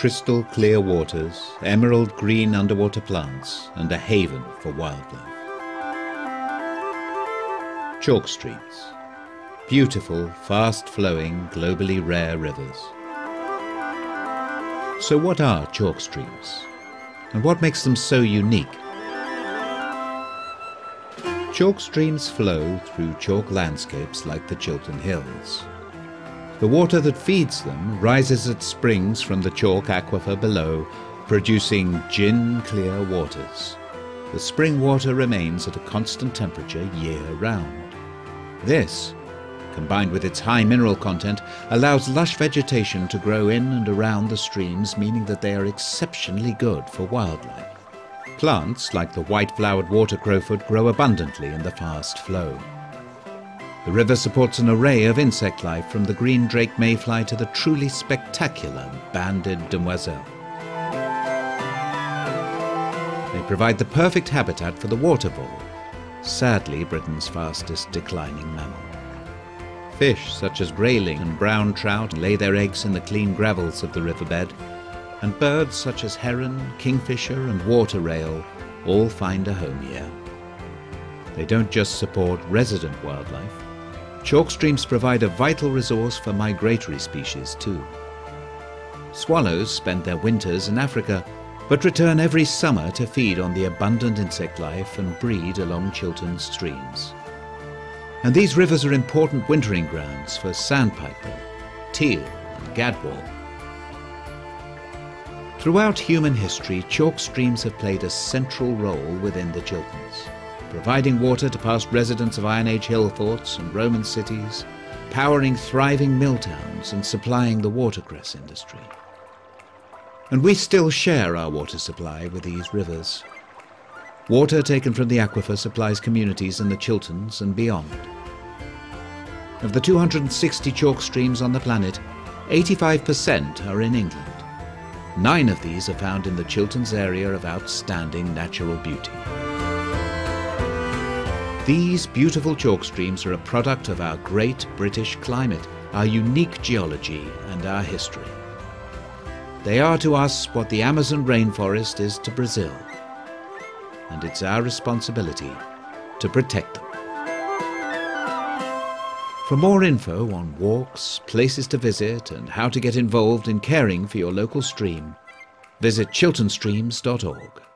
crystal clear waters, emerald green underwater plants, and a haven for wildlife. Chalk streams. Beautiful, fast-flowing, globally rare rivers. So what are chalk streams? And what makes them so unique? Chalk streams flow through chalk landscapes like the Chiltern Hills. The water that feeds them rises at springs from the chalk aquifer below, producing gin-clear waters. The spring water remains at a constant temperature year-round. This, combined with its high mineral content, allows lush vegetation to grow in and around the streams, meaning that they are exceptionally good for wildlife. Plants like the white-flowered water crowfoot grow abundantly in the fast flow. The river supports an array of insect life, from the green drake mayfly to the truly spectacular banded demoiselle. They provide the perfect habitat for the water vole, sadly Britain's fastest declining mammal. Fish such as grayling and brown trout lay their eggs in the clean gravels of the riverbed, and birds such as heron, kingfisher and water rail all find a home here. They don't just support resident wildlife. Chalk streams provide a vital resource for migratory species too. Swallows spend their winters in Africa, but return every summer to feed on the abundant insect life and breed along Chiltern's streams. And these rivers are important wintering grounds for sandpiper, teal and gadwall. Throughout human history, chalk streams have played a central role within the Chilterns, providing water to past residents of Iron Age hill forts and Roman cities, powering thriving mill towns and supplying the watercress industry. And we still share our water supply with these rivers. Water taken from the aquifer supplies communities in the Chilterns and beyond. Of the 260 chalk streams on the planet, 85% are in England. 9 of these are found in the Chilterns area of outstanding natural beauty. These beautiful chalk streams are a product of our great British climate, our unique geology and our history. They are to us what the Amazon rainforest is to Brazil, and it's our responsibility to protect them. For more info on walks, places to visit and how to get involved in caring for your local stream, visit chilternstreams.org.